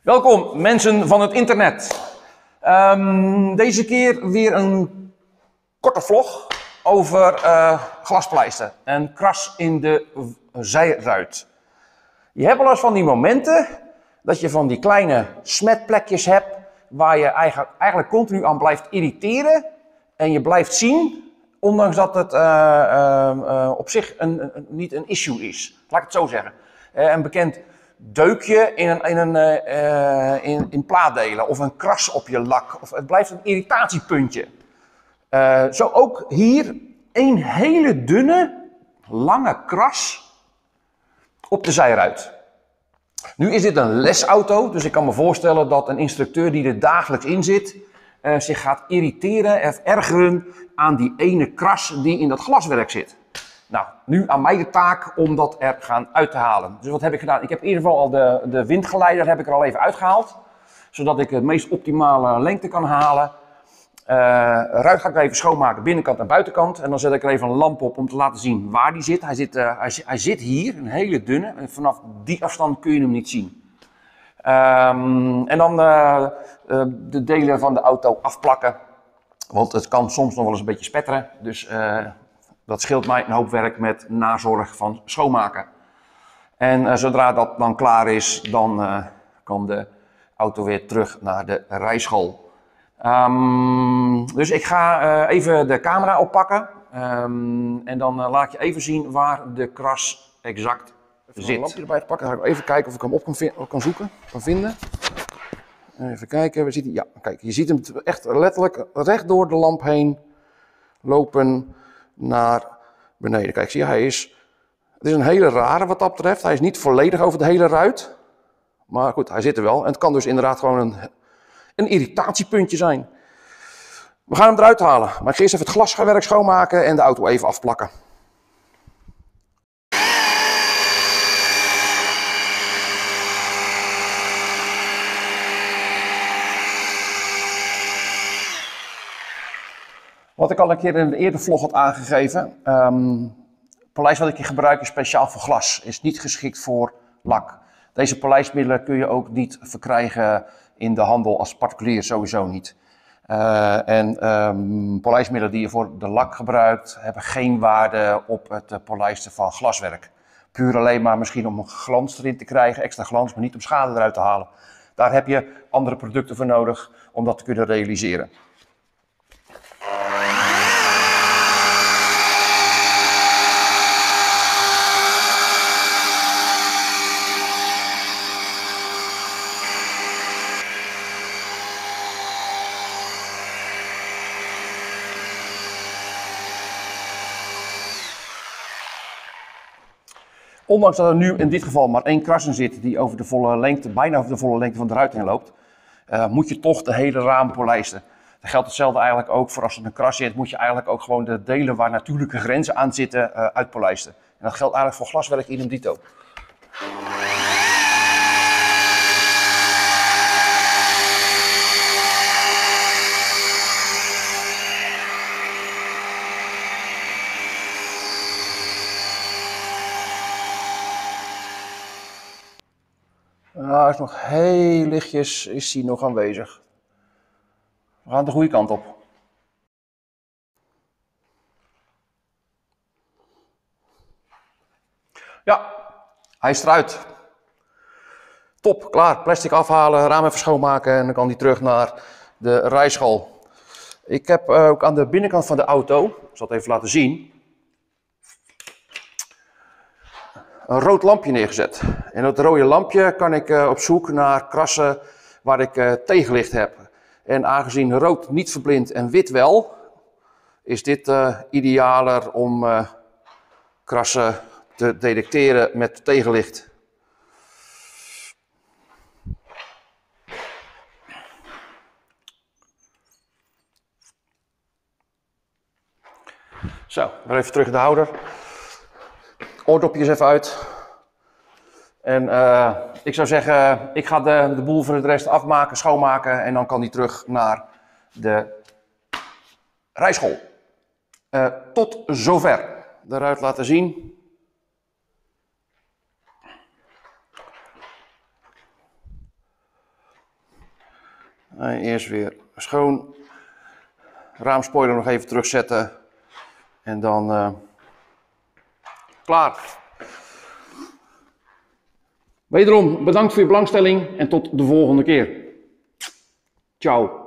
Welkom mensen van het internet. Deze keer weer een korte vlog over glaspleister en kras in de zijruit. Je hebt wel eens van die momenten dat je van die kleine smetplekjes hebt waar je eigenlijk continu aan blijft irriteren en je blijft zien, ondanks dat het op zich niet een issue is. Laat ik het zo zeggen. Een bekend deukje in plaaddelen of een kras op je lak. Of het blijft een irritatiepuntje. Zo ook hier een hele dunne, lange kras op de zijruit. Nu is dit een lesauto, dus ik kan me voorstellen dat een instructeur die er dagelijks in zit zich gaat irriteren of ergeren aan die ene kras die in dat glaswerk zit. Nou, nu aan mij de taak om dat er gaan uit te halen. Dus wat heb ik gedaan? Ik heb in ieder geval al de windgeleider heb ik er al even uitgehaald. Zodat ik het meest optimale lengte kan halen. Ruit ga ik even schoonmaken, binnenkant en buitenkant. En dan zet ik er even een lamp op om te laten zien waar die zit. Hij zit hier, een hele dunne. En vanaf die afstand kun je hem niet zien. En dan de delen van de auto afplakken. Want het kan soms nog wel eens een beetje spetteren. Dus dat scheelt mij een hoop werk met nazorg van schoonmaken. En zodra dat dan klaar is, dan kan de auto weer terug naar de rijschool. Dus ik ga even de camera oppakken. En dan laat ik je even zien waar de kras exact zit. Een lampje erbij te pakken. Dan ga ik even kijken of ik hem op kan zoeken, kan vinden. Even kijken, waar zit hij? Ja, kijk, je ziet hem echt letterlijk recht door de lamp heen lopen naar beneden. Kijk, zie je, het is een hele rare wat dat betreft. Hij is niet volledig over de hele ruit. Maar goed, hij zit er wel. En het kan dus inderdaad gewoon een irritatiepuntje zijn. We gaan hem eruit halen. Maar ik ga eerst even het glaswerk schoonmaken en de auto even afplakken. Wat ik al een keer in de eerdere vlog had aangegeven. Polijst wat ik hier gebruik is speciaal voor glas. Is niet geschikt voor lak. Deze polijstmiddelen kun je ook niet verkrijgen in de handel als particulier, sowieso niet. Polijstmiddelen die je voor de lak gebruikt, hebben geen waarde op het polijsten van glaswerk. Puur alleen maar misschien om een glans erin te krijgen, extra glans, maar niet om schade eruit te halen. Daar heb je andere producten voor nodig om dat te kunnen realiseren. Ondanks dat er nu in dit geval maar één kras in zit die over de volle lengte, bijna over de volle lengte van de ruit heen loopt, moet je toch de hele raam polijsten. Dat geldt hetzelfde eigenlijk ook voor als er een kras zit, moet je eigenlijk ook gewoon de delen waar natuurlijke grenzen aan zitten uitpolijsten. En dat geldt eigenlijk voor glaswerk idem dito. Hij is nog heel lichtjes is hij nog aanwezig. We gaan de goede kant op. Ja, hij is eruit. Top, klaar. Plastic afhalen, raam even schoonmaken en dan kan hij terug naar de rijschool. Ik heb ook aan de binnenkant van de auto, ik zal het even laten zien, een rood lampje neergezet. En dat rode lampje kan ik op zoek naar krassen waar ik tegenlicht heb. En aangezien rood niet verblindt en wit wel, is dit idealer om krassen te detecteren met tegenlicht. Zo, weer even terug in de houder. Oordopjes even uit. En ik zou zeggen, ik ga de boel voor de rest afmaken, schoonmaken en dan kan die terug naar de rijschool. Tot zover. De ruit laten zien. Eerst weer schoon. Raamspoiler nog even terugzetten. En dan klaar. Wederom bedankt voor je belangstelling en tot de volgende keer. Ciao.